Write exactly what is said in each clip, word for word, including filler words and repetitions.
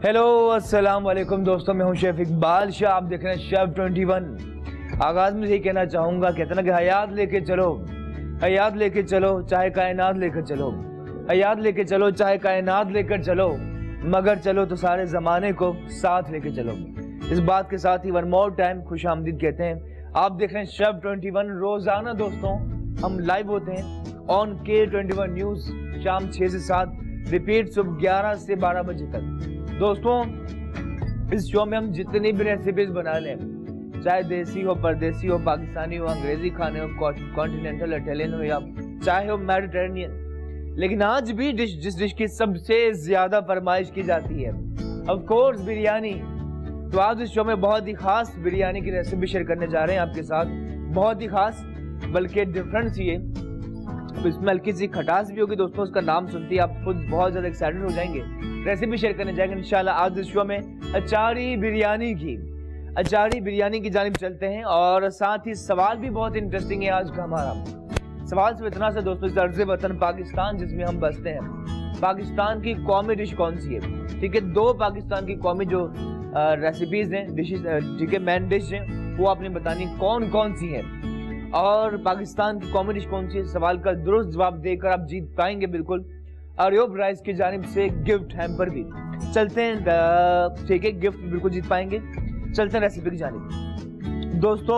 Hello अस्सलाम वालेकुम दोस्तों, मैं हूं शेफ इकबाल शाह। आप देख रहे हैं शेफ ट्वेंटी वन। आगाज में यही कहना चाहूंगा, कहते ना कि हयात लेके चलो, हयात लेके चलो चाहे कायनात लेकर चलो, हयात लेके चलो चाहे कायनात लेकर चलो, मगर चलो तो सारे जमाने को साथ लेके चलो। इस बात के साथ ही वन मोर टाइम खुश आमदीद कहते हैं। आप देख रहे हैं शेफ ट्वेंटी वन। रोजाना दोस्तों हम लाइव होते हैं ऑन के ट्वेंटी वन न्यूज, शाम छह से सात, रिपीट सुबह ग्यारह से बारह बजे तक। दोस्तों इस शो में हम जितनी भी रेसिपीज बना लें, चाहे देसी हो, परदेसी हो, पाकिस्तानी हो, अंग्रेजी खाने हो, कॉन्टिनेंटल इटालियन हो या चाहे हो मेडिटेरेनियन, लेकिन आज भी डिश जिस डिश की सबसे ज्यादा फरमाइश की जाती है ऑफ कोर्स बिरयानी। तो आज इस शो में बहुत ही खास बिरयानी की रेसिपी शेयर करने जा रहे हैं आपके साथ। बहुत ही खास, बल्कि डिफरेंस ये, इसमें हल्की सी खटास भी होगी दोस्तों। उसका नाम सुनती है आप खुद बहुत ज्यादा एक्साइटेड हो जाएंगे। रेसिपी शेयर करने जाएंगे इंशाल्लाह आज इस शो में अचारी बिरयानी की। अचारी बिरयानी की जानिब चलते हैं और साथ ही सवाल भी बहुत इंटरेस्टिंग है आज का हमारा। सवाल सिर्फ इतना सा दोस्तों, इस अर्ज़े वतन पाकिस्तान जिसमें हम बसते हैं, पाकिस्तान की कौमी डिश कौन सी है? ठीक है, दो पाकिस्तान की कौमी जो रेसिपीज हैं, डिशेज, ठीक है, मेन डिश है, वो आपने बतानी कौन कौन सी है और पाकिस्तान की कौमी डिश कौन सी है। सवाल का दुरुस्त जवाब देकर आप जीत पाएंगे बिल्कुल आर्योब राइस की जानिब से गिफ्ट हैम्पर भी। चलते हैं, ठीक है, गिफ्ट बिल्कुल जीत पाएंगे। चलते हैं रेसिपी की जानिब दोस्तों।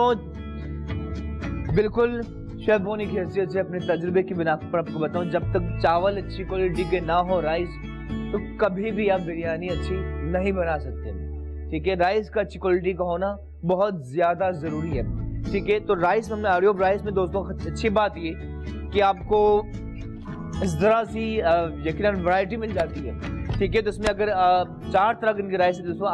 बिल्कुल शेफ होने की हैसियत से अपने तजुर्बे की बिना पर आपको बताऊं, जब तक चावल अच्छी क्वालिटी के ना हो, राइस, तो कभी भी आप बिरयानी अच्छी नहीं बना सकते। ठीक है, राइस का अच्छी क्वालिटी का होना बहुत ज्यादा जरूरी है। ठीक है, तो राइस में आर्योब राइस में दोस्तों अच्छी बात ये कि आपको इस तरह सी यकीनन वैरायटी मिल जाती है। ठीक है, तो इसमें अगर आ, चार तरह की राइस है दोस्तों।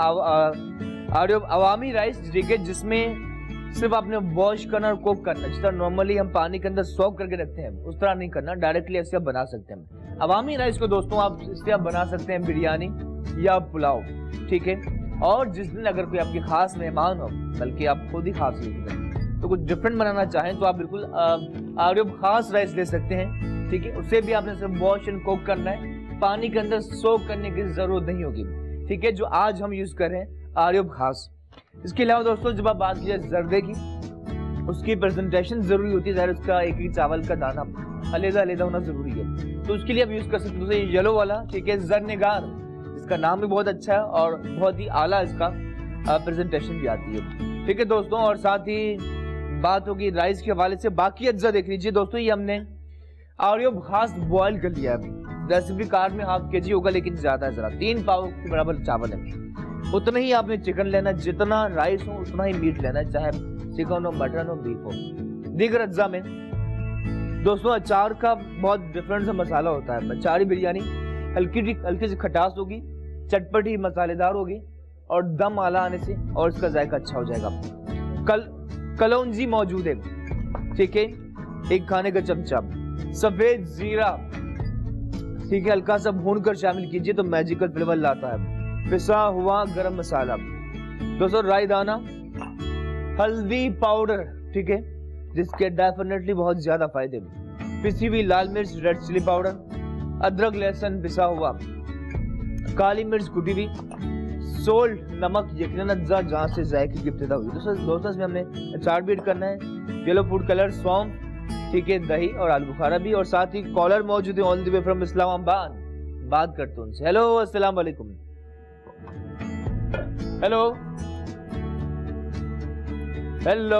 आर्योब अवामी राइस, ठीक है, जिसमें सिर्फ आपने वॉश करना और कुक करना। जिस तरह नॉर्मली हम पानी के अंदर सोक करके रखते हैं उस तरह नहीं करना, डायरेक्टली ऐसे आप बना सकते हैं। अवामी राइस को दोस्तों आप इससे आप बना सकते हैं बिरयानी या पुलाव। ठीक है, और जिस दिन अगर कोई आपके खास मेहमान हो, बल्कि आप खुद ही खास लेते हैं, तो कुछ डिफरेंट बनाना चाहें तो आप बिल्कुल आर्योब खास राइस ले सकते हैं। ठीक है, उससे भी आपने सिर्फ वॉश एंड कुक करना है, पानी के अंदर सोक करने की जरूरत नहीं होगी। ठीक है, जो आज हम यूज कर रहे हैं आर्योब खास। इसके अलावा दोस्तों जब आप बात कीजिए जर्दे की, उसकी प्रेजेंटेशन जरूरी होती है, उसका एक ही चावल का दाना अलग अलग होना जरूरी है, तो उसके लिए आप यूज कर सकते हैं येलो वाला। ठीक है, जरनेगार, इसका नाम भी बहुत अच्छा है और बहुत ही आला इसका प्रेजेंटेशन भी आती है। ठीक है दोस्तों, और साथ ही बात होगी राइस के हवाले से। बाकी अज्जा देख लीजिए दोस्तों, ये हमने आर्योब खास बॉयल कर लिया है। रेसिपी कार्ड में हाफ के जी होगा, लेकिन ज्यादा है, जरा तीन पाव के बराबर चावल है। उतना ही आपने चिकन लेना, जितना राइस हो उतना ही मीट लेना है, चाहे चिकन हो, मटन हो, बीफ हो। दीगर अज्जा में दोस्तों अचार का बहुत डिफरेंट सा मसाला होता है। अचारी बिरयानी हल्की हल्की सी खटास होगी, चटपटी मसालेदार होगी और दम आला आने से और इसका जायका अच्छा हो जाएगा। कल कलौंजी मौजूद है। ठीक है, एक खाने का चमचा सफेद जीरा, ठीक है, हल्का सा भूनकर शामिल कीजिए तो मैजिकल फ्लेवर लाता है। पिसा हुआ गरम मसाला दोस्तों, राई दाना, हल्दी पाउडर, ठीक है, जिसके डेफिनेटली बहुत ज्यादा फायदे, पिसी हुई लाल मिर्च, रेड चिली पाउडर, अदरक लहसुन पिसा हुआ, काली मिर्च कुटी हुई, सोल्ट, नमक, यकीनन अज्जा जहाँ से जायके की इब्तिदा हुई। दोस्तों दोस्तों इसमें हमने अचार भी ऐड करना है, येलो फूड कलर, सौंफ, ठीक है, दही और आलू बुखारा भी, और साथ ही कॉलर मौजूद है all the way from Islamabad. बात करते हैं उनसे। हेलो, अस्सलाम वालेकुम। हेलो हेलो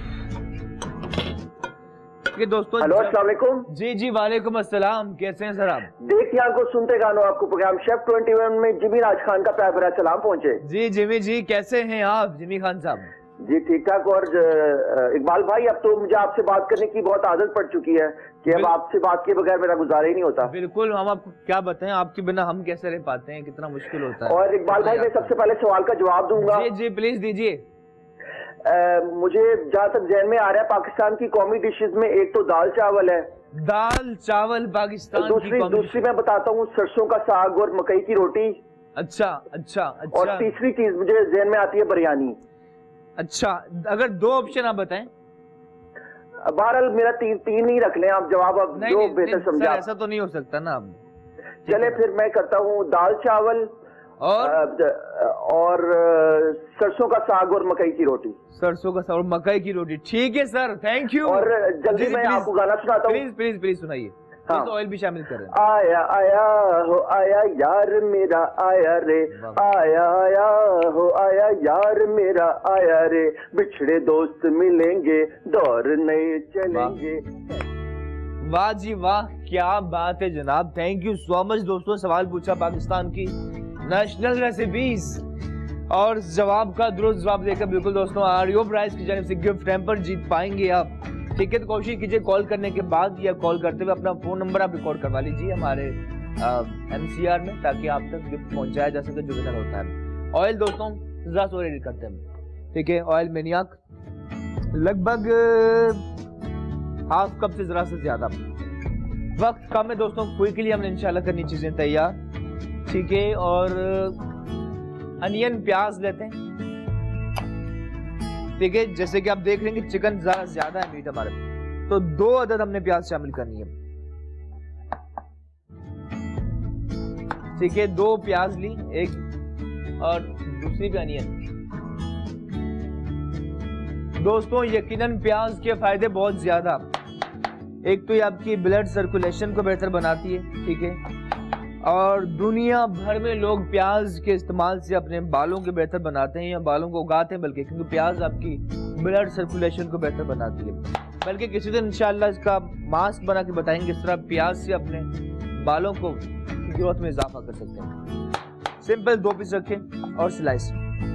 दोस्तों, हेलो, अस्सलाम वालेकुम। जी जी वालेकुम अस्सलाम, कैसे हैं सर आप? देखिए आपको सुनते गानो आपको प्रोग्राम शेफ ट्वेंटी वन में जिमी राज खान का प्यार भरा सलाम पहुंचे। जी जिमी जी, कैसे हैं आप जिमी खान साहब? जी ठीक ठाक। और इकबाल भाई, अब तो मुझे आपसे बात करने की बहुत आदत पड़ चुकी है कि अब आपसे बात के बगैर मेरा गुजारा ही नहीं होता। बिल्कुल, हम आपको क्या बताएं, आपके बिना हम कैसे रह पाते हैं, कितना मुश्किल होता है। और इकबाल भाई, मैं सबसे पहले सवाल का जवाब दूंगा। जी जी प्लीज दीजिए। मुझे जहाँ तक ध्यान में आ रहा है, पाकिस्तान की कौमी डिशेज में एक तो दाल चावल है। दाल चावल पाकिस्तान दूसरी की दूसरी मैं बताता हूँ सरसों का साग और मकई की रोटी। अच्छा अच्छा अच्छा। और तीसरी चीज मुझे ध्यान में आती है बिरयानी। अच्छा, अगर दो ऑप्शन आप बताएं। बहरहाल मेरा तीन तीन ही रख लें आप जवाब, अब जो बेहतर समझा। ऐसा तो नहीं हो सकता ना। अब चले फिर मैं करता हूँ दाल चावल और और सरसों का साग और मकई की रोटी। सरसों का साग और मकई की रोटी, ठीक है सर, थैंक यू। और जल्दी मैं आपको गाना सुनाता हूँ, प्लीज प्लीज प्लीज सुनाइए। हाँ। तो ऑयल भी शामिल करें। आया आया हो आया यार मेरा आया रे, आया आया हो आया यार मेरा आया रे, बिछड़े दोस्त मिलेंगे दौर नए चलेंगे। वाह जी वाह, क्या बात है जनाब, थैंक यू सो मच। दोस्तों सवाल पूछा पाकिस्तान की नेशनल रेसिपीज और जवाब का दुरुस्त जवाब देकर बिल्कुल दोस्तों आरियो प्राइस की जानिब से गिफ्ट हैम्पर जीत पाएंगे आप। ठीक है, तो कोशिश कीजिए कॉल करने के बाद या कॉल करते हुए अपना फोन नंबर आप रिकॉर्ड करवा लीजिए हमारे एमसीआर में, ताकि आप तक गिफ्ट पहुंचाया जा सके जो विनर होता है। ऑयल दोस्तों जरा सो रेडी करते हैं। ठीक है, ऑयल मेनियाक लगभग हाफ कप से जरा से ज्यादा। वक्त कम है दोस्तों, क्विकली हमने इंशाल्लाह करनी चीजें तैयार। ठीक है, और अनियन प्याज लेते हैं। ठीक है, जैसे कि आप देख रहे हैं कि चिकन ज्यादा ज्यादा है मीट हमारे, तो दो अदद हमने प्याज शामिल करनी है। ठीक है, दो प्याज ली, एक और दूसरी भी अनियन। दोस्तों यकीनन प्याज के फायदे बहुत ज्यादा, एक तो ये आपकी ब्लड सर्कुलेशन को बेहतर बनाती है। ठीक है, और दुनिया भर में लोग प्याज के इस्तेमाल से अपने बालों के बेहतर बनाते हैं या बालों को उगाते हैं, बल्कि क्योंकि प्याज आपकी ब्लड सर्कुलेशन को बेहतर बनाती है। बल्कि किसी दिन इंशाल्लाह इसका मास्क बना के बताएंगे किस तरह प्याज से अपने बालों को ग्रोथ में इजाफा कर सकते हैं। सिंपल दो पीस रखें और स्लाइस।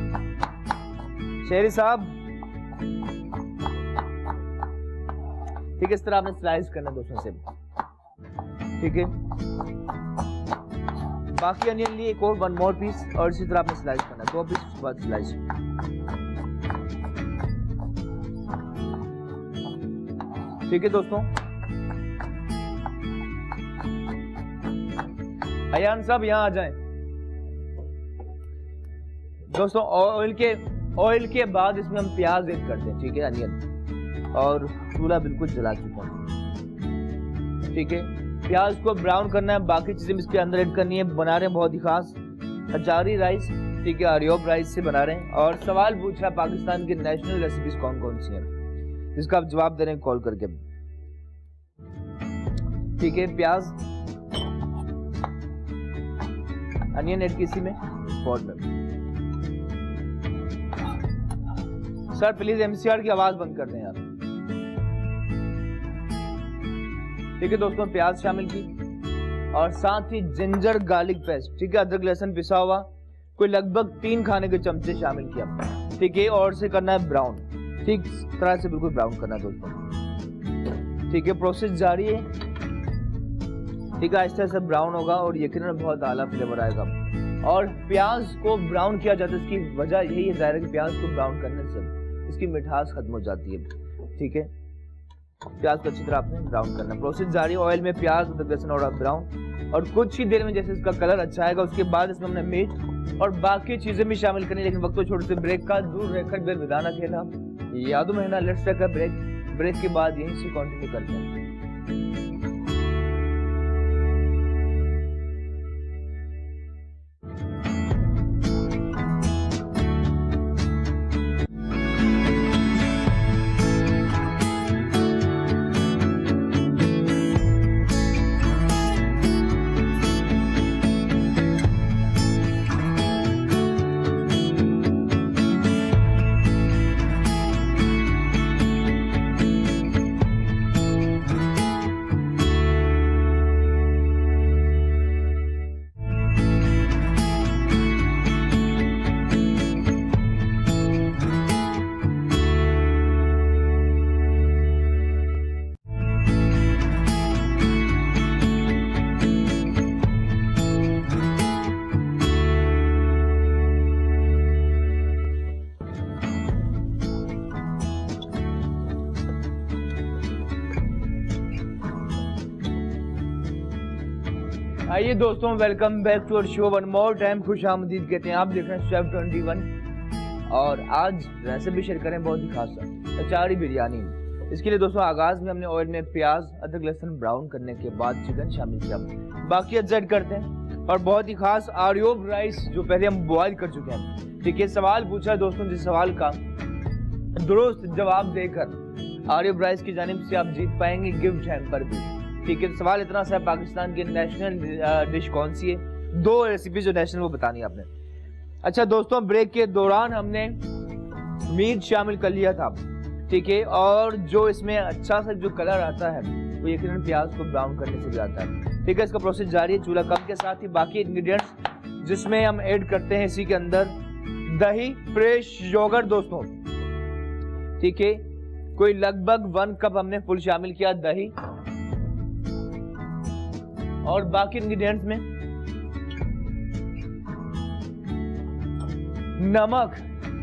शेरी साहब ठीक है, इस तरह आपने स्लाइस करना दोस्तों से। ठीक है, बाकी अनियन लिए एक और वन मोर पीस और इसी तरह आपने स्लाइस करना, दो पीस उसके बाद स्लाइस। ठीक है दोस्तों, अयान साहब यहाँ आ जाएं। दोस्तों ऑयल के ऑयल के बाद इसमें हम प्याज ऐड करते हैं। ठीक है, अनियन, और चूल्हा बिल्कुल जला चुका है। ठीक है, प्याज को ब्राउन करना है, बाकी चीजें इसके अंदर ऐड करनी है। बना रहे हैं बहुत ही खास अचारी राइस। ठीक है, अरियोब राइस से बना रहे हैं। और सवाल पूछ रहा है पाकिस्तान की नेशनल रेसिपीज कौन कौन सी हैं, जिसका आप जवाब दे रहे हैं कॉल करके। ठीक है, प्याज अनियन ऐड किसी में स्पॉट में। सर प्लीज एमसीआर की आवाज बंद कर दें यार। ठीक है दोस्तों, प्याज शामिल की और साथ ही जिंजर गार्लिक पेस्ट। ठीक है, अदरक लहसुन पिसा हुआ कोई लगभग तीन खाने के चमचे शामिल किया। ठीक है, और से करना है ब्राउन, ठीक तरह से बिल्कुल ब्राउन करना है दोस्तों। ठीक है, प्रोसेस जारी है। ठीक है, आहिस्ता आहिस्ता ब्राउन होगा और यकीनन बहुत आला फ्लेवर आएगा। और प्याज को ब्राउन किया जाता है, इसकी वजह यही है जाहिर है कि प्याज को ब्राउन करने से इसकी मिठास खत्म हो जाती है। ठीक है, प्याज को अच्छी तरह आपने ब्राउन करना। प्रोसेस जारी, ऑयल में प्याज अदरक लहसुन और ब्राउन, और कुछ ही देर में जैसे इसका कलर अच्छा आएगा उसके बाद इसमें हमने मीट और बाकी चीजें भी शामिल करनी। लेकिन वक्त तो छोटे से ब्रेक का, दूर रहकर बेर विदाना खेला यादों महीना let's take a break. Break के बाद यहीं से कंटिन्यू करते हैं। आइए दोस्तों, welcome back to our show one more time. खुश आमदीद कहते हैं। आप देख रहे हैं शेफ ट्वेंटी वन और आज रेसिपी शेयर करें बहुत ही खास अचारी बिरयानी। इसके लिए दोस्तों आगाज में हमने ऑयल में प्याज अदरक लहसुन ब्राउन करने के बाद चिकन शामिल किया, बाकी ऐड करते हैं। और बहुत ही खास आर्योब राइस जो पहले हम बॉईल कर चुके हैं। ठीक है, सवाल पूछा दोस्तों, जिस सवाल का दुरुस्त जवाब देकर आर्योब राइस की जानिब से आप जीत पाएंगे गिफ्ट हैम्पर भी। ठीक है, सवाल इतना सा है, पाकिस्तान की नेशनल डिश कौन सी है? दो रेसिपी जो नेशनल वो बतानी है आपने। अच्छा दोस्तों, ब्रेक के दौरान हमने मीट शामिल कर लिया था। ठीक है, और जो इसमें अच्छा सा जो कलर आता है वो यकीनन प्याज को ब्राउन करने से भी आता है। ठीक है, इसका प्रोसेस जारी है, चूल्हा कम के साथ ही बाकी इंग्रेडिएंट्स जिसमें हम ऐड करते हैं इसी के अंदर दही, फ्रेश योगर्ट दोस्तों। ठीक है, कोई लगभग वन कप हमने फुल शामिल किया दही, और बाकी इंग्रेडिएंट्स में नमक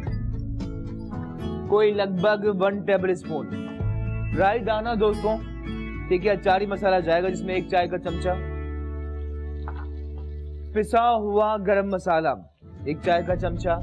कोई लगभग वन टेबल स्पून, राई दाना दोस्तों। ठीक है, अचारी मसाला जाएगा जिसमें एक चाय का चमचा, पिसा हुआ गरम मसाला एक चाय का चमचा,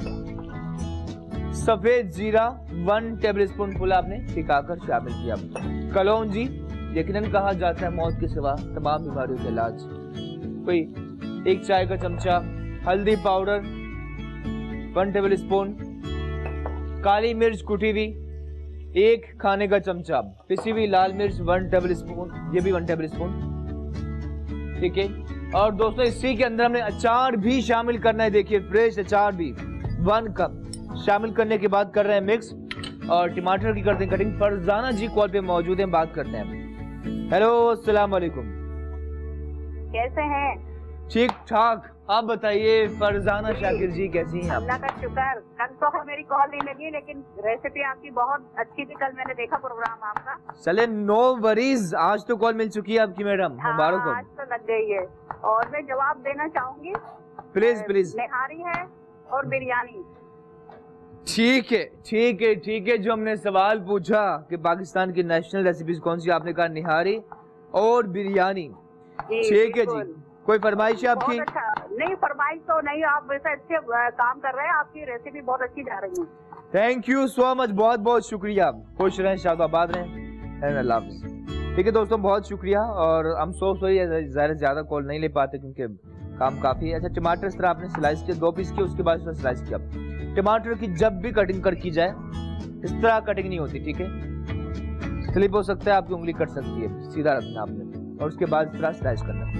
सफेद जीरा वन टेबल स्पून फुल आपने टिकाकर शामिल किया, कलौंजी यकीनन कहा जाता है मौत के सिवा तमाम बीमारियों का इलाज, कोई एक चाय का चमचा, हल्दी पाउडर वन टेबल स्पून, काली मिर्च कुटी हुई एक खाने का चमचा, पिसी हुई लाल मिर्च वन टेबल स्पून, ये भी वन टेबल स्पून। ठीक है, और दोस्तों इसी के अंदर हमने अचार भी शामिल करना है। देखिए फ्रेश अचार भी वन कप शामिल करने के बाद कर रहे हैं मिक्स, और टमाटर की करते हैं कटिंग। फरजाना जी कॉल पे मौजूद हैं, बात करते हैं। हेलो, अस्सलाम वालेकुम। कैसे हैं? ठीक ठाक, आप बताइए फरजाना शाकिर जी कैसी हैं आप? अल्लाह का शुक्र। कल तो मेरी कॉल नहीं लगी, लेकिन रेसिपी आपकी बहुत अच्छी थी, कल मैंने देखा प्रोग्राम आपका। चले नो वरीज, आज तो कॉल मिल चुकी है आपकी मैडम, मुबारक हो। आज तो लग गई है, और मैं जवाब देना चाहूंगी। Please please. निहारी है और बिरयानी। ठीक है ठीक है ठीक है, जो हमने सवाल पूछा कि पाकिस्तान की नेशनल रेसिपीज कौन सी, आपने कहा निहारी और बिरयानी। ठीक है जी, कोई फरमाइश है आपकी? अच्छा, नहीं फरमाइश तो नहीं, आप वैसे अच्छे काम कर रहे हैं, आपकी रेसिपी बहुत अच्छी जा रही है। थैंक यू सो मच, बहुत बहुत शुक्रिया। खुश रहें, शादाबाद रहें, अल्लाह हाफिज़। ठीक है दोस्तों, बहुत शुक्रिया, और हम सो सॉरी ज़्यादा ज्यादा कॉल नहीं ले पाते क्योंकि काम काफी है। अच्छा, टमाटर इस तरह आपने स्लाइस किया, दो पीस किया, उसके बाद इसमें स्लाइस किया। टमाटर की जब भी कटिंग कर की जाए इस तरह कटिंग नहीं होती। ठीक है, स्लिप हो सकता है, आपकी उंगली कट सकती है, सीधा रखना आपने, और उसके बाद इस तरह स्लाइस करना।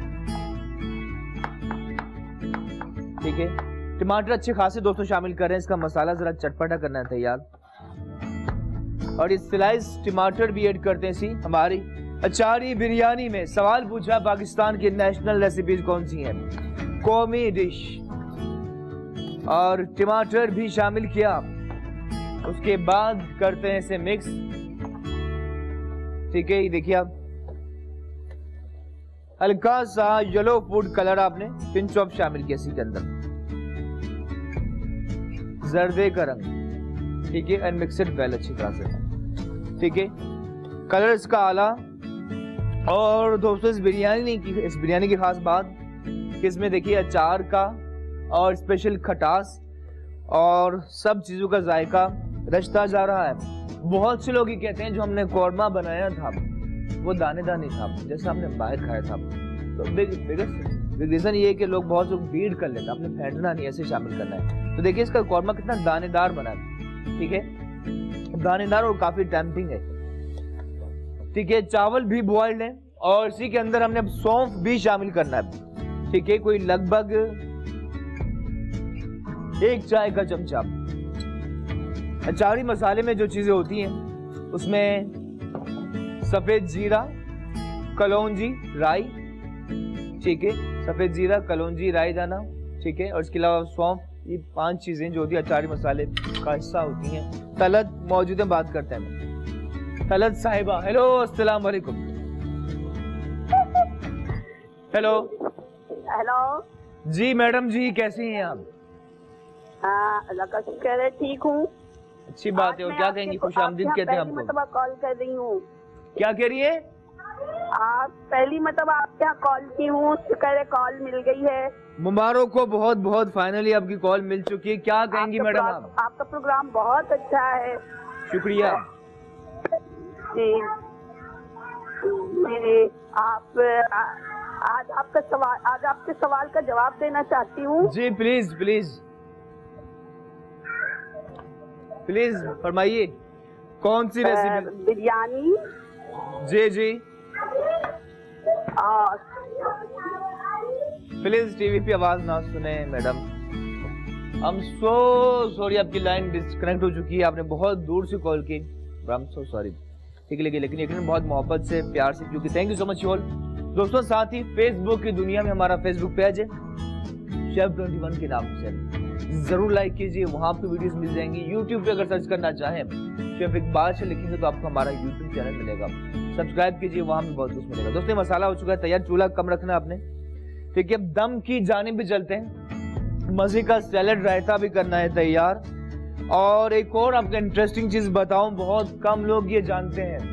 ठीक है, टमाटर अच्छे खासे दोस्तों शामिल कर रहे हैं, इसका मसाला जरा चटपटा करना है तैयार, और इस स्लाइस टमाटर भी ऐड करते हैं इसी हमारी अचारी बिरयानी में। सवाल पूछा पाकिस्तान की नेशनल रेसिपीज कौन सी हैं, कौमी डिश, और टमाटर भी शामिल किया, उसके बाद करते हैं इसे मिक्स। ठीक है, ये देखिए आप, हल्का सा येलो फूड कलर आपने पिंच ऑफ शामिल किया इसी के अंदर, जर्दे का रंग। ठीक है, एंड मिक्स इट वेल अच्छी तरह से। ठीक है, कलर इसका आला। और दोस्तों इस बिरयानी की इस बिरयानी की खास बात कि इसमें देखिए अचार का और स्पेशल खटास और सब चीजों का जायका रचता जा रहा है। बहुत से लोग ये कहते हैं जो हमने कौरमा बनाया था वो दानेदार नहीं था जैसा हमने बाहर खाया था। तो बिगेस्ट रीजन ये है कि लोग बहुत लोग बीट कर लेते हैं, आपने फेंटना नहीं, ऐसे शामिल करना है। तो देखिए इसका कौरमा कितना दानेदार बना है। ठीक है, दानेदार और काफी टेम्पटिंग है। ठीक है, चावल भी बॉइल्ड है, और इसी के अंदर हमने सौंफ भी शामिल करना है। ठीक है, कोई लगभग एक चाय का चमचा। अचारी मसाले में जो चीजें होती हैं उसमें सफेद जीरा, कलौंजी, राई। ठीक है, सफेद जीरा, कलौंजी, राई दाना। ठीक है, और इसके अलावा सौंफ, ये पांच चीजें जो होती है अचारी मसाले का हिस्सा होती हैं। तलत मौजूद है, बात करते हैं तलत साहिबा। हेलो, अस्सलाम वालेकुम। हेलो हेलो जी मैडम जी, कैसी हैं आप? हाँ, अल्लाह का शुक्र है, ठीक हूँ। अच्छी बात है। और क्या कहेंगी, खुश आमदीद कहते हैं आपको। मतलब कॉल कर रही हूँ। क्या कह रही है आप? पहली मतलब आपके यहाँ कॉल की हूँ, शुक्र है कॉल मिल गई है। मुबारक को बहुत बहुत, फाइनली आपकी कॉल मिल चुकी है। क्या कहेंगी मैडम आप? आपका प्रोग्राम बहुत अच्छा है। शुक्रिया जी, आप आज आपका सवाल आज आपके सवाल का जवाब देना चाहती हूँ। जी प्लीज प्लीज प्लीज फरमाइए, कौन सी रेसिपी? बिरयानी। जी जी और प्लीज टीवी पे आवाज ना सुने मैडम। हम सो सॉरी, आपकी लाइन डिस्कनेक्ट हो चुकी है, आपने बहुत दूर से कॉल की, आई एम सो सॉरी। ठीक है, लेकिन लेकिन लेकिन बहुत मोहब्बत से प्यार से, क्योंकि thank you so much all दोस्तों। साथ ही फेसबुक की दुनिया में हमारा फेसबुक पेज है शेफ ट्वेंटी वन के नाम से, जरूर लाइक कीजिए, वहां आपको वीडियोस मिल जाएंगी। यूट्यूब पे अगर सर्च करना चाहें शेफ इकबाल से लिखेंगे तो आपको हमारा यूट्यूब चैनल मिलेगा, सब्सक्राइब कीजिए, वहां भी बहुत कुछ मिलेगा। दोस्तों मसाला हो चुका है तैयार, चूल्हा कम रखना आपने, ठीक है। अब दम की जानिब भी चलते हैं, मजे का सैलेड रायता भी करना है तैयार। और एक और आपको इंटरेस्टिंग चीज बताऊं, बहुत कम लोग ये जानते हैं,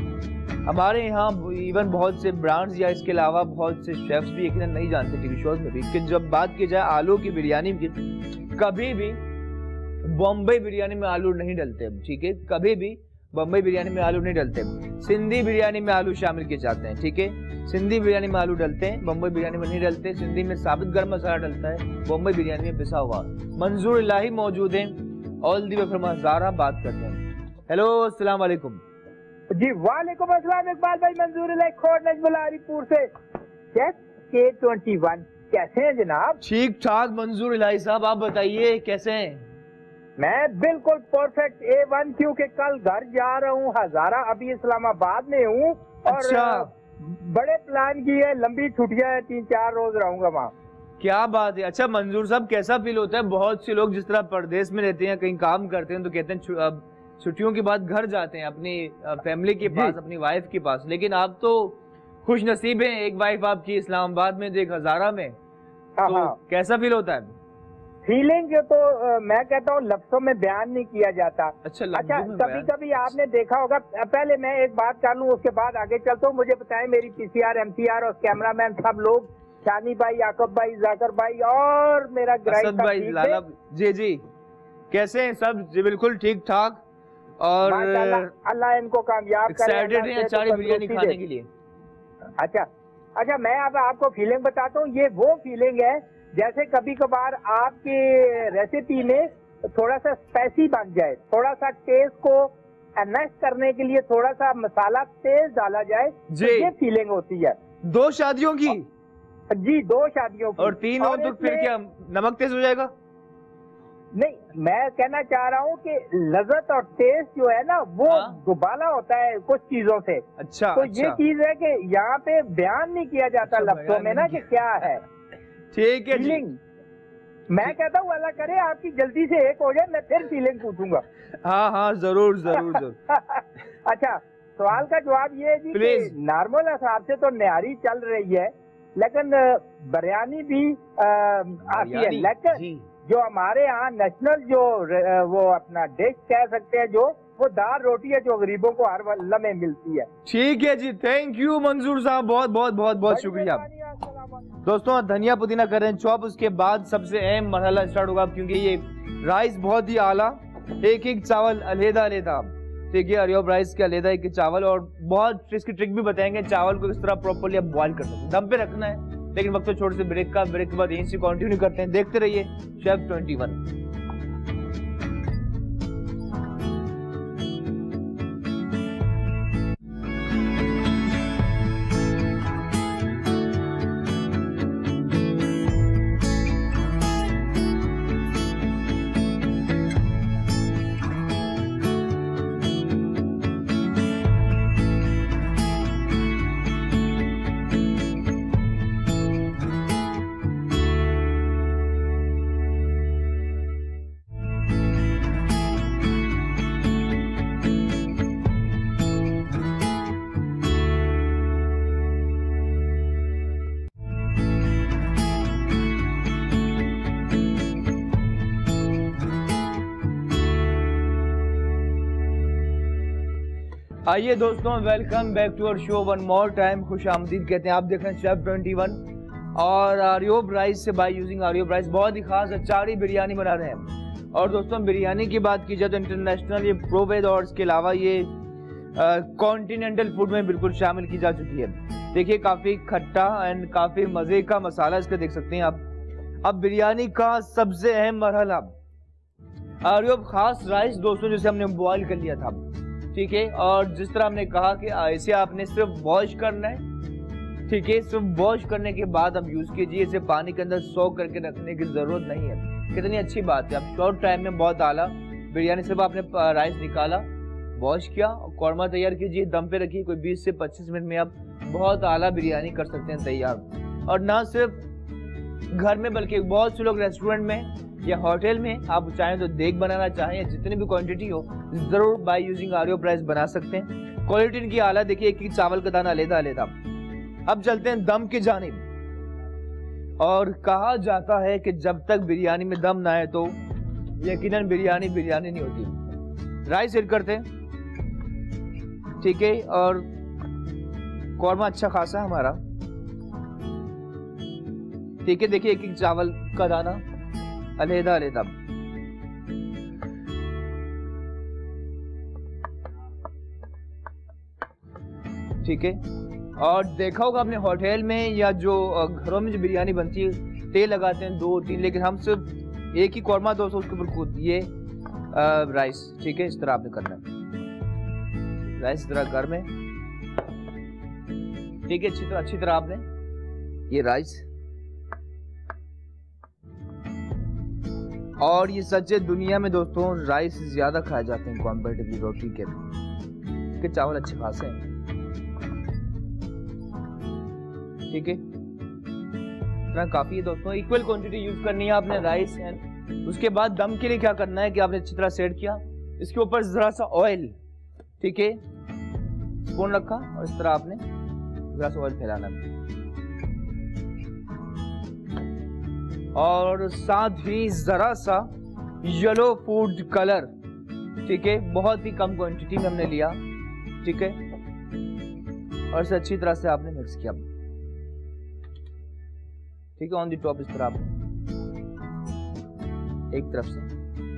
हमारे यहाँ इवन बहुत से ब्रांड्स या इसके अलावा बहुत से शेफ्स भी यकीनन नहीं जानते टीवी शोज में भी, कि जब बात की जाए आलू की बिरयानी की, कभी भी बॉम्बे बिरयानी में आलू नहीं डलते, ठीक है, कभी भी बॉम्बे बिरयानी में आलू नहीं डलते। सिंधी बिरयानी में आलू शामिल किए जाते हैं, ठीक है, सिंधी बिरयानी में आलू डलते हैं, बॉम्बे बिरयानी में नहीं डलते। सिंधी में साबित गर्म मसाला डलता है, बॉम्बे बिरयानी में पिसा हुआ। मंजूर इलाही मौजूद है, ऑल दी वे फ्रॉम हजारा बात करते हैं। हेलो अस्सलाम वालेकुम। जी वालेकुम अस्सलाम इकबाल भाई, मंजूर इलाही खोड़ नजमुलारीपुर से। शेफ के ट्वेंटी वन कैसे हैं जनाब? ठीक ठाक मंजूर इलाही साहब, आप बताइए कैसे हैं? मैं बिल्कुल परफेक्ट ए वन, क्योंकि कल घर जा रहा हूँ हजारा, अभी इस्लामाबाद में हूँ और अच्छा। बड़े प्लान की है, लंबी छुट्टियां है, तीन चार रोज रहूंगा वहाँ। क्या बात है। अच्छा मंजूर साहब, कैसा फील होता है? बहुत से लोग जिस तरह परदेश में रहते हैं, कहीं काम करते हैं, तो कहते हैं छुट्टियों के बाद घर जाते हैं अपनी फैमिली के पास, अपनी वाइफ के पास, लेकिन आप तो खुश नसीब हैं, एक वाइफ आपकी इस्लामाबाद में, एक हजारा में, तो कैसा फील होता है? फीलिंग तो आ, मैं कहता हूँ लफ्जों में बयान नहीं किया जाता। अच्छा, अच्छा कभी कभी आपने देखा होगा, पहले मैं एक बात कर लूँ उसके बाद आगे चलता हूँ। मुझे बताएं, मेरी पीसीआर, एमसीआर और कैमरामैन सब लोग, शानी भाई, याकूब भाई, जाकर भाई और मेरा असद भाई, लाला जी जी कैसे हैं सब? जी बिल्कुल ठीक ठाक, और अल्लाह इनको कामयाब करे। एक्साइटेड हैं अचारी बिरयानी खाने के लिए। अच्छा अच्छा, मैं अब आपको फीलिंग बताता हूँ। ये वो फीलिंग है जैसे कभी कभार आपकी रेसिपी में थोड़ा सा स्पाइसी बन जाए, थोड़ा सा टेस्ट को एनहांस करने के लिए थोड़ा सा मसाला तेज डाला जाए, तो ये फीलिंग होती है। दो शादियों की? जी दो शादियों की। और तीन हो तो फिर क्या नमक तेज हो जाएगा? नहीं, मैं कहना चाह रहा हूँ कि लज्जत और टेस्ट जो है ना वो दुबाला होता है कुछ चीजों से। अच्छा, तो अच्छा। ये चीज है कि यहाँ पे बयान नहीं किया जाता अच्छा, लफ्जों में ना कि क्या है। ठीक है जी। मैं कहता हूँ अल्लाह करे आपकी जल्दी से एक हो जाए, मैं फिर फीलिंग पूछूंगा। हाँ हाँ जरूर जरूर जरूर। अच्छा, सवाल का जवाब ये है जी कि नॉर्मल हिसाब से तो न्यारी चल रही है, लेकिन बिरयानी भी आती है, लेकिन जो हमारे यहाँ नेशनल जो वो अपना डिश कह सकते हैं, जो वो दाल रोटी है, जो गरीबों को हर लम्हे मिलती है। ठीक है जी, थैंक यू मंजूर साहब, बहुत बहुत बहुत बहुत शुक्रिया। दोस्तों धनिया पुदीना कर रहे हैं चॉप, उसके बाद सबसे अहम मरहला स्टार्ट होगा, क्योंकि ये राइस बहुत ही आला, एक एक चावल अलहदा अलहदा, ठीक है, अरियोब राइस के अलहदा एक चावल, और बहुत इसकी ट्रिक भी बताएंगे चावल को किस तरह प्रॉपर्ली आप बॉइल कर सकते हैं। दम पे रखना है, लेकिन वक्त छोटे से ब्रेक का, ब्रेक के बाद यहीं से कंटिन्यू करते हैं। देखते रहिए शेफ ट्वेंटी वन। आइए दोस्तों, welcome back to our show one more time, खुश आमदीद कहते हैं। आप देख रहे हैं शेफ ट्वेंटी वन और अरियोब राइस से, बाय यूजिंग अरियोब राइस बहुत ही खास अचारी बिरयानी बना रहे हैं। और दोस्तों बिरयानी की बात की जाए तो इंटरनेशनल ये प्रोवेद और इसके अलावा ये कॉन्टिनेंटल फूड में बिल्कुल शामिल की जा चुकी है। देखिए काफी खट्टा एंड काफी मजे का मसाला इसका देख सकते हैं आप। अब बिरयानी का सबसे अहम मरहला, और ये खास राइस दोस्तों जिसे हमने बॉईल कर लिया था, ठीक है। और जिस तरह हमने कहा कि इसे आपने सिर्फ वॉश करना है, ठीक है। सिर्फ वॉश करने के बाद आप यूज कीजिए, इसे पानी के अंदर सोक करके रखने की जरूरत नहीं है। कितनी अच्छी बात है, आप शॉर्ट टाइम में बहुत आला बिरयानी। सिर्फ आपने राइस निकाला, वॉश किया और कौरमा तैयार कीजिए, दम पे रखिए, कोई बीस से पच्चीस मिनट में आप बहुत आला बिरयानी कर सकते हैं तैयार। और ना सिर्फ घर में बल्कि बहुत से लोग रेस्टोरेंट में या होटल में आप चाहें तो देग बनाना चाहें, जितनी भी क्वांटिटी हो जरूर बाय यूजिंग आरियो प्राइस बना सकते हैं। क्वालिटी इनकी आला, देखिए एक ही चावल का दाना लेता लेता। अब चलते हैं दम की जानिब। और कहा जाता है कि जब तक बिरयानी में दम ना आए तो यकीनन बिरयानी बिरयानी नहीं होती। राइस ऐड करते हैं, ठीक है। और कौरमा अच्छा खासा हमारा, ठीक है। देखिए एक एक चावल का दाना अलहदा अलहदा। ठीक है। और देखा होगा आपने होटल में या जो घरों में जो बिरयानी बनती है, तेल लगाते हैं दो तीन, लेकिन हम सिर्फ एक ही कौरमा दोस्तों उसके ऊपर कूद ये राइस, ठीक है। इस तरह आपने करना है, राइस इस तरह घर में, ठीक है। अच्छी तरह अच्छी तरह आपने ये राइस, और ये सच है दुनिया में दोस्तों राइस ज्यादा खाए जाते हैं कंपैरेटिवली रोटी के, के चावल अच्छे खासे हैं, ठीक है। इतना काफी है दोस्तों। इक्वल क्वांटिटी यूज करनी है आपने राइस एंड उसके बाद दम के लिए क्या करना है कि आपने अच्छी तरह सेट किया, इसके ऊपर जरा सा ऑयल, ठीक है, स्पून रखा और इस तरह आपने जरा सा ऑयल फैलाना है। और साथ ही जरा सा येलो फूड कलर, ठीक है, बहुत ही कम क्वांटिटी में हमने लिया, ठीक है। और इसे अच्छी तरह से आपने मिक्स किया, ठीक है। ऑन दी टॉप इस तरह आपने एक तरफ से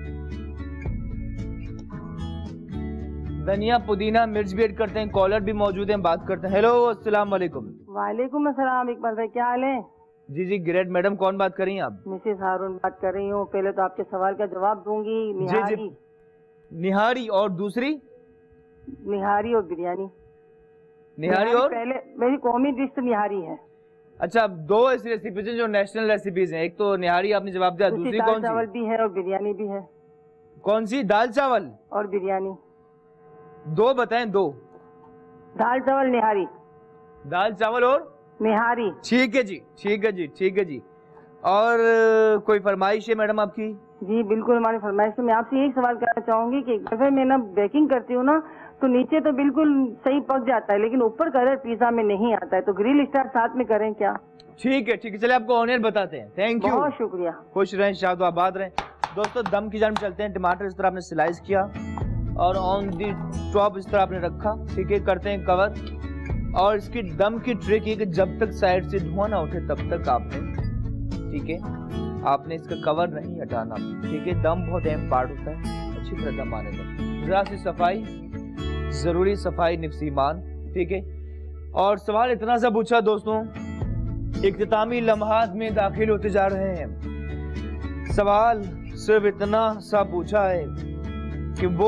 धनिया पुदीना मिर्च भी ऐड करते हैं, कॉलर भी मौजूद है, बात करते हैं। हेलो अस्सलाम वालेकुम। वालेकुम अस्सलाम इकबाल भाई, क्या हाल है? जी जी ग्रेट। मैडम कौन बात कर रही हैं आप? मिसेस हारून बात कर रही हूँ। पहले तो आपके सवाल का जवाब दूंगी। निहारी। जी जी। निहारी और दूसरी? निहारी और बिरयानी। निहारी, निहारी और पहले मेरी कौमी डिश तो निहारी है। अच्छा, दो ऐसी रेसिपीज हैं जो नेशनल रेसिपीज हैं। एक तो निहारी आपने जवाब दिया, दूसरी कौन सी? चावल भी है और बिरयानी भी है। कौन सी? दाल चावल और बिरयानी। दो बताएं। दो दाल चावल निहारी। दाल चावल और निहारी। ठीक है जी, ठीक है जी, ठीक है जी। और कोई फरमाइश है मैडम आपकी? जी बिल्कुल, हमारी फरमाइश है। मैं आपसे एक सवाल करना चाहूंगी कि अगर मैं ना बेकिंग करती हूँ ना तो नीचे तो बिल्कुल सही पक जाता है, लेकिन ऊपर कलर पिज्जा में नहीं आता है, तो ग्रिल स्टार साथ में करें क्या? ठीक है, ठीक है, चलिए आपको ऑनियन बताते हैं। थैंक यू, बहुत शुक्रिया। खुश रहें, शाद आबाद रहें। दोस्तों दम की जान चलते हैं। टमाटर इस तरह आपने स्लाइस किया और ऑन दी टॉप इस तरह आपने रखा, ठीक है। करते हैं कवर। और इसकी दम की ट्रिक है कि जब तक साइड से धुआं ना उठे तब तक आपने, ठीक है, आपने इसका कवर नहीं हटाना, ठीक है। दम बहुत अहम पार्ट होता है, अच्छी तरह दम आने दें। जरा सी सफाई जरूरी, सफाई निफ्स ईमान, ठीक है। और सवाल इतना सा पूछा दोस्तों, इख्तितामी लम्हात में दाखिल होते जा रहे हैं। सवाल सिर्फ इतना सा पूछा है कि वो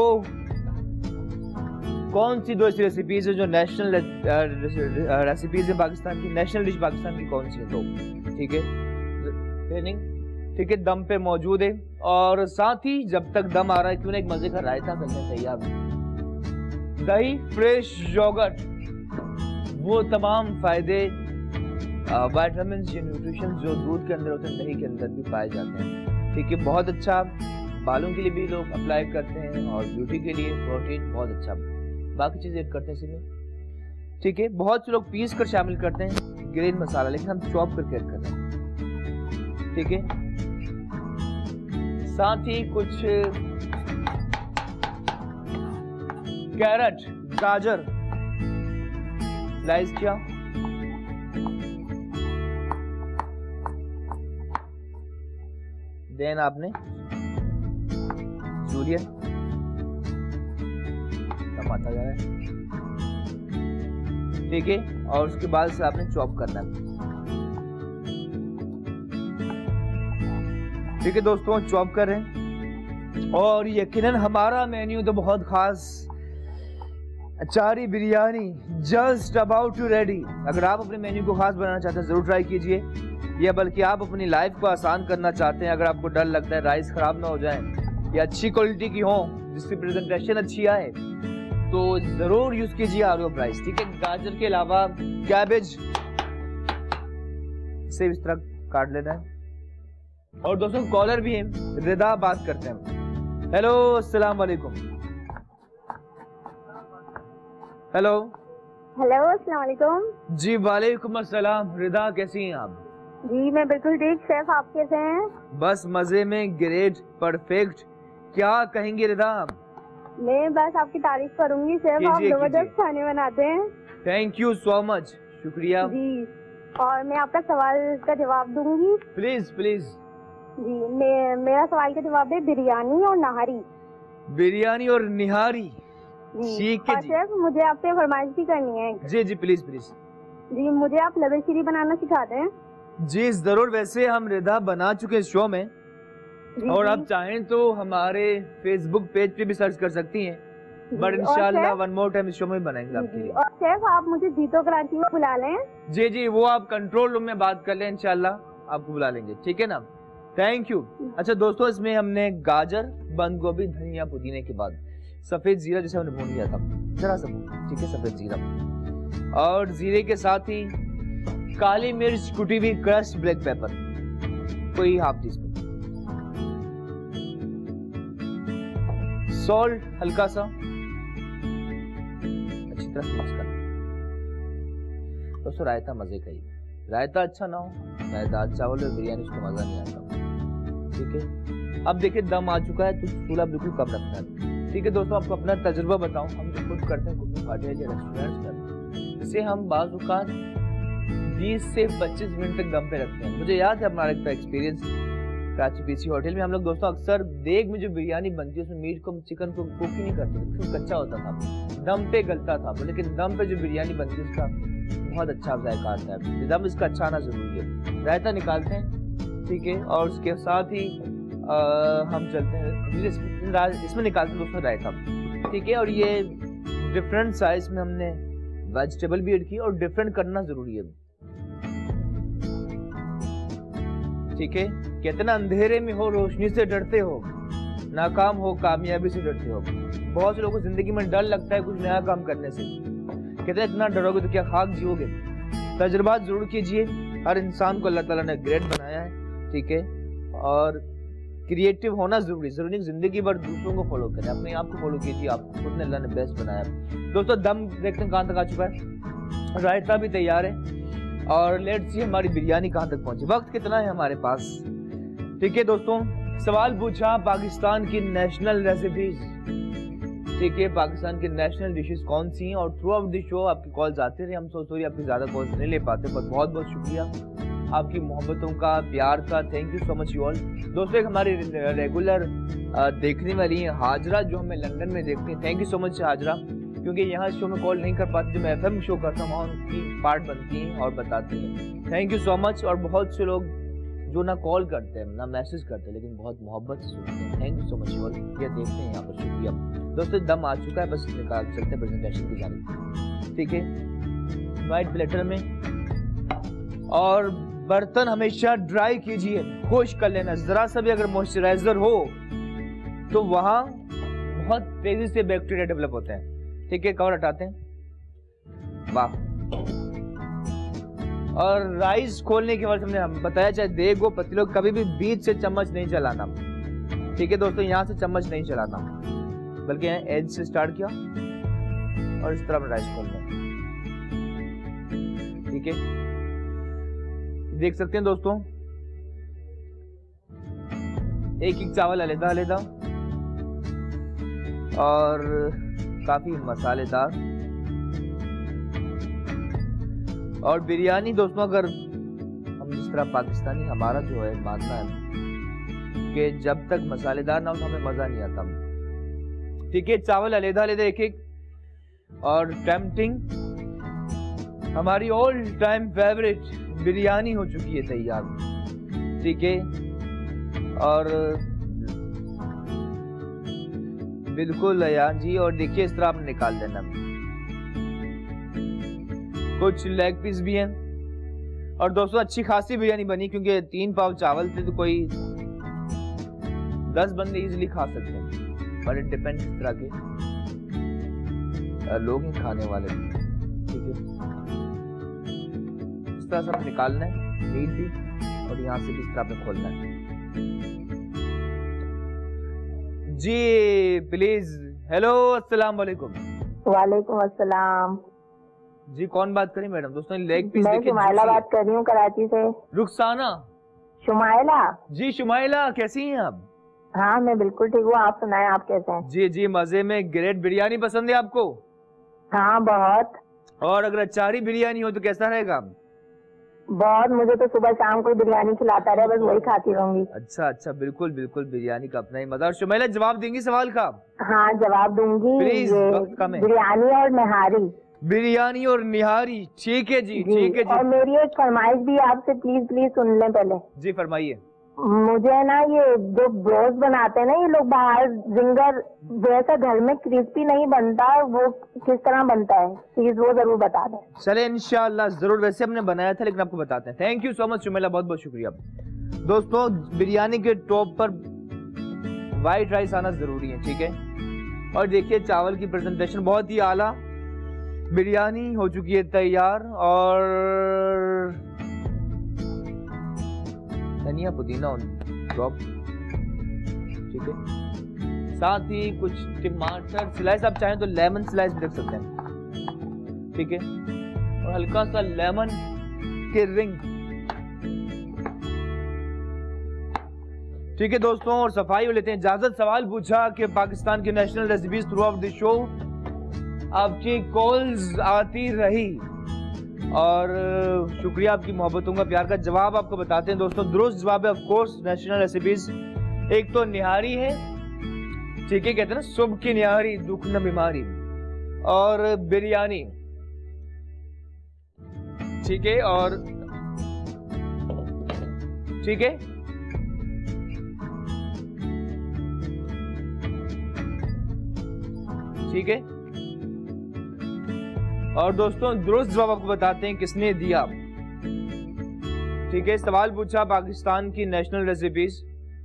कौन सी दो ऐसी रेसिपीज है जो नेशनल रेसिपीज है पाकिस्तान की, नेशनल डिश पाकिस्तान की कौन सी है? तो ठीक है, ट्रेनिंग, ठीक है, दम पे मौजूद है। और साथ ही जब तक दम आ रहा है क्यों ना एक मजे का रायता करने तैयार। दही, फ्रेश योगर्ट, वो तमाम फायदे विटामिन या न्यूट्रिशन जो दूध के अंदर होते हैं दही के अंदर भी पाए जाते हैं, ठीक है। बहुत अच्छा, बालों के लिए भी लोग अप्लाई करते हैं और ब्यूटी के लिए प्रोटीन बहुत अच्छा, बाकी चीजें ऐड करते हैं इसी में, ठीक है। बहुत से लोग पीस कर शामिल करते हैं ग्रीन मसाला, लेकिन हम चॉप करके ऐड कर रहे हैं, ठीक है। साथ ही कुछ कैरेट, गाजर स्लाइस किया, देन आपने जूलियन टमाटर जा रहा है, ठीक है, और उसके बाद से आपने चॉप करना है। ठीक है दोस्तों, चॉप कर रहे हैं। और यकीनन हमारा मेन्यू तो बहुत खास, अचारी biryani just about to ready. अगर आप अपने मेन्यू को खास बनाना चाहते हैं जरूर ट्राई कीजिए, या बल्कि आप अपनी लाइफ को आसान करना चाहते हैं, अगर आपको डर लगता है राइस खराब ना हो जाए या अच्छी क्वालिटी की हो जिसकी प्रेजेंटेशन अच्छी आए, तो जरूर यूज कीजिए आलू राइस। ठीक है, गाजर के अलावा कैबेज से इस तरह काट लेना है। और दोस्तों कॉलर भी है, रिदा बात करते हैं। हेलो, अस्सलाम वालेकुम। हेलो हेलो, अस्सलाम वालेकुम। जी वालेकुम अस्सलाम। रिदा कैसी हैं आप? जी मैं बिल्कुल ठीक। शेफ आप कैसे हैं? बस मजे में, ग्रेट, परफेक्ट। क्या कहेंगे रिदा आप? मैं बस आपकी तारीफ करूंगी शेफ, आप जबरदस्त खाने बनाते हैं। थैंक यू सो मच, शुक्रिया जी। और मैं आपका सवाल का जवाब दूंगी। Please please. जी, मे, मेरा सवाल का जवाब है बिरयानी और नहारी। बिरयानी और निहारी, ठीक है। शेफ मुझे आपसे फरमाइश भी करनी है। जी जी प्लीज प्लीज। जी, मुझे आप लबे शीरी बनाना सिखाते हैं? जी जरूर। वैसे हम रिदा बना चुके हैं शो में, और आप चाहें तो हमारे फेसबुक पेज पे भी सर्च कर सकती हैं, बट इंशाल्लाह वन मोर टाइम इस शो में बनाएंगे आपके लिए। और शेफ आप मुझे जीतो कराची में बुला लें। जी जी, वो आप कंट्रोल रूम में बात कर लें, इंशाल्लाह आपको बुला लेंगे। ठीक है ना, थैंक यू। अच्छा दोस्तों, इसमें हमने गाजर, बंद गोभी, धनिया, पुदीने के बाद सफेद जीरा जैसे हमने भून लिया था, जरा सा भून, ठीक है, सफेद जीरा, और जीरे के साथ ही काली मिर्च कुटी हुई, क्रश्ड ब्लैक पेपर कोई हाफ टी स्पून, सॉल्ट हल्का सा, अच्छी तरह मिक्स करना। दोस्तों रायता मजे का ही, रायता अच्छा ना हो, रायता चावल और बिरयानी उसको मजा नहीं आता। ठीक है, अब देखिए दम आ चुका है, तो चूल्हा बिल्कुल कम रखना है। ठीक है दोस्तों, आपको अपना तजुर्बा बताऊं, हम जो खुद करते हैं कुकिंग पार्टी या रेस्टोरेंट्स में, इसे हम बाज़ औक़ात बीस से पच्चीस मिनट तक दम पे रखते हैं। मुझे याद है हमारा एक एक्सपीरियंस कराची पीसी होटल में, हम लोग दोस्तों अक्सर देग में जो बिरयानी बनती है उसमें मीट को, चिकन को कुक ही नहीं करते, क्योंकि कच्चा होता था, दम पे गलता था। लेकिन दम पे जो बिरयानी बनती है उसका बहुत अच्छा जायका आता है, दम इसका अच्छा आना जरूरी है। रायता निकालते हैं, ठीक है, और उसके साथ ही आ, हम चलते हैं इसमें निकालते हैं दोस्तों रायता। ठीक है, और ये डिफरेंट साइज में हमने वेजिटेबल भी ऐड की, और डिफरेंट करना जरूरी है। ठीक है, कहते ना अंधेरे में हो रोशनी से डरते हो, नाकाम हो कामयाबी से डरते हो। बहुत से लोगों को जिंदगी में डर लगता है कुछ नया काम करने से, कहते हैं इतना डरोगे तो क्या खाक जियोगे। तजुर्बा जरूर कीजिए, हर इंसान को अल्लाह ताला ने ग्रेट बनाया है। ठीक है, और क्रिएटिव होना जरूरी जरूरी जिंदगी भर दूसरों को फॉलो करें, अपने आप को फॉलो कीजिए, आपको खुद ने अल्लाह ने बेस्ट बनाया। दोस्तों दम देखते हैं कहाँ तक आ चुका है, रायता भी तैयार है, और लेट्स सी हमारी बिरयानी कहाँ तक पहुंची, वक्त कितना है हमारे पास। ठीक है दोस्तों, सवाल पूछा पाकिस्तान की नेशनल रेसिपीज, ठीक है, पाकिस्तान की नेशनल डिशेस कौन सी हैं, और थ्रू आउट द शो आपकी कॉल्स आते रहे। हम सो सॉरी आपकी ज्यादा कॉल्स नहीं ले पाते, पर बहुत बहुत शुक्रिया आपकी मोहब्बतों का, प्यार का, thank you so much you all. दोस्तों एक हमारी रेगुलर देखने वाली है हाजरा, जो हमें लंदन में देखते हैं, thank you so much Hajra, क्योंकि यहाँ शो में कॉल नहीं कर पाती, जो मैं एफ एम शो करता हूँ वहाँ उनकी पार्ट बनती हैं और बताती हैं। Thank you so much. और बहुत से लोग जो ना कॉल करते हैं ना मैसेज करते हैं, लेकिन बहुत मोहब्बत से सुनते हैं, thank you so much you all. ये देखते हैं यहाँ पर, शुक्रिया दोस्तों। दम आ चुका है, बस निकाल सकते हैं प्रेजेंटेशन की जानी। ठीक है, वाइट प्लेटर में, और बर्तन हमेशा ड्राई कीजिए, खुश कर लेना। जरा सा भी अगर मॉइस्चराइजर हो तो वहां बहुत तेजी से बैक्टीरिया डेवलप होते हैं। ठीक है, कवर हटाते हैं, वाह। और राइस खोलने के बाद हमने हम बताया, चाहे देग हो पतीले, कभी भी बीच से चम्मच नहीं चलाना। ठीक है दोस्तों, यहाँ से चम्मच नहीं चलाना, बल्कि एज से स्टार्ट किया और इस तरह में राइस खोलना। ठीक है, देख सकते हैं दोस्तों, एक एक चावल अलग अलग और काफी मसालेदार। और बिरयानी दोस्तों, अगर हम जिस तरह पाकिस्तानी हमारा जो है मानना है कि जब तक मसालेदार ना हो तो हमें मजा नहीं आता। ठीक है, चावल अलग अलग एक एक और टेम्पटिंग, हमारी ऑल टाइम फेवरेट बिरयानी हो चुकी है तैयार, ठीक है। और बिल्कुल अयान जी, और देखिए इस तरह आपने निकाल देना। कुछ लेग पीस भी हैं। और दोस्तों अच्छी खासी बिरयानी बनी, क्योंकि तीन पाव चावल थे तो कोई दस बंदे इजीली खा सकते हैं, बट इट डिपेंड किस तरह के लोग हैं खाने वाले, ठीक है। इस तरह से आप निकालना है मीट भी, और यहाँ से भी इस तरह पे खोलना है जी। प्लीज। हेलो, अस्सलाम वालेकुम। वालेकुम अस्सलाम जी, कौन बात करें मैडम? दोस्तों लेग पीस मैं शुमाइला बात कर रही हूँ कराची से। रुखसाना? शुमाइला जी, शुमाइला कैसी हैं आप? हाँ मैं बिल्कुल ठीक हूँ, आप सुनाएं आप कैसे हैं? जी जी मजे में। ग्रेट। बिरयानी पसंद है आपको? हाँ बहुत। और अगर अचारी बिरयानी हो तो कैसा रहेगा? बहुत, मुझे तो सुबह शाम कोई बिरयानी खिलाता रहे, बस वही खाती रहूंगी। अच्छा अच्छा, बिल्कुल बिल्कुल, बिरयानी का अपना ही मजा। और शुमाइला जवाब देंगी सवाल का? हाँ जवाब दूंगी। प्लीज, वक्त कम है। बिरयानी और निहारी। बिरयानी और निहारी, ठीक है जी, ठीक है जी। और मेरी एक फरमाइश भी आपसे, प्लीज प्लीज सुन लें पहले। जी फरमाइए। मुझे ना ये जो ब्रोस्ट बनाते हैं ना ये लोग बाहर, जिंगर जैसा घर में क्रिस्पी नहीं बनता, वो किस तरह बनता है प्लीज वो जरूर बता दें। चले इंशाल्लाह जरूर। वैसे हमने बनाया था लेकिन आपको बताते हैं। Thank you so much Shumaila, बहुत बहुत शुक्रिया। दोस्तों बिरयानी के टॉप पर व्हाइट राइस आना जरूरी है, ठीक है। और देखिए चावल की प्रेजेंटेशन बहुत ही आला। बिरयानी हो चुकी है तैयार, और धनिया पुदीना ड्रॉप, ठीक है। साथ ही कुछ टमाटर स्लाइस, आप चाहें तो लेमन स्लाइस भी रख सकते हैं, ठीक है। और हल्का सा लेमन के रिंग, ठीक है दोस्तों। और सफाई लेते हैं इजाजत। सवाल पूछा कि पाकिस्तान की national recipes throughout the show आपकी कॉल्स आती रही, और शुक्रिया आपकी मोहब्बतों का, प्यार का। जवाब आपको बताते हैं दोस्तों। दुरुस्त जवाब है ऑफ कोर्स नेशनल रेसिपीज। एक तो निहारी है, ठीक है, कहते हैं ना सुबह की निहारी दुख न बीमारी, और बिरयानी, ठीक है। और ठीक है, ठीक है। और दोस्तों दुरुस्त जवाब आपको बताते हैं किसने दिया, ठीक है। सवाल पूछा पाकिस्तान की नेशनल रेसिपीज,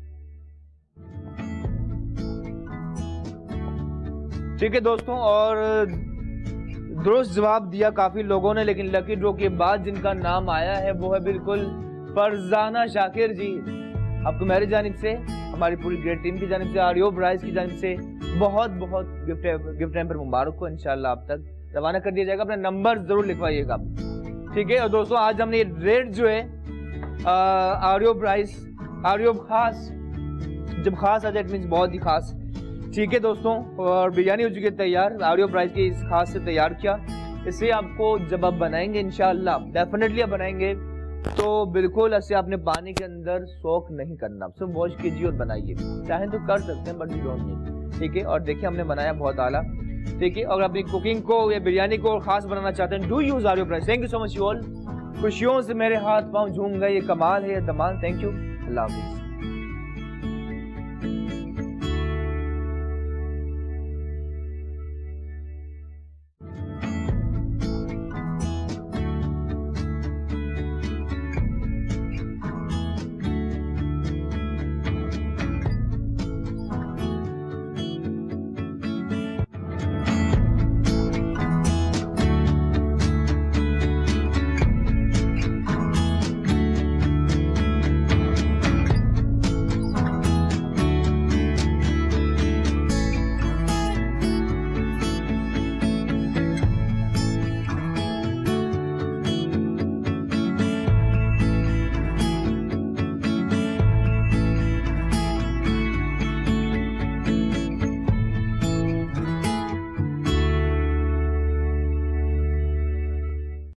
ठीक है दोस्तों। और दुरुस्त जवाब दिया काफी लोगों ने, लेकिन लकी ड्रॉ के बाद जिनका नाम आया है वो है बिल्कुल फरजाना शाकिर जी। आपको मेरी जानिब से, हमारी पूरी ग्रेट टीम की जानिब से, आरियो प्राइज की जानिब से बहुत बहुत गिफ्ट गिफ्ट हैम्पर मुबारक को। इंशाल्लाह आप तक रवाना कर दिया जाएगा। अपना नंबर जरूर लिखवाइएगा, ठीक है। और दोस्तों आज हमने ये रेट जो है आरियो प्राइस, आरियो खास, जब खास आ जाए इट मीन्स बहुत ही खास, ठीक है दोस्तों। और बिरयानी हो चुकी है तैयार, आरियो प्राइस के इस खास से तैयार किया। इसे आपको जब आप बनाएंगे इंशाल्लाह, डेफिनेटली आप बनाएंगे तो बिल्कुल ऐसे आपने पानी के अंदर सोक नहीं करना, सिर्फ वॉश कीजिए और बनाइए। चाहे तो कर सकते हैं बट यू डोंट नीड, ठीक है। और देखिए हमने बनाया बहुत आला, ठीक है। और अपनी कुकिंग को या बिरयानी को और खास बनाना चाहते हैं, डू यूज आरियो प्राइस। Thank you so much you all. खुशियों से मेरे हाथ पांव झूम गए, ये कमाल है, ये धमाल। Thank you, Allah Hafiz.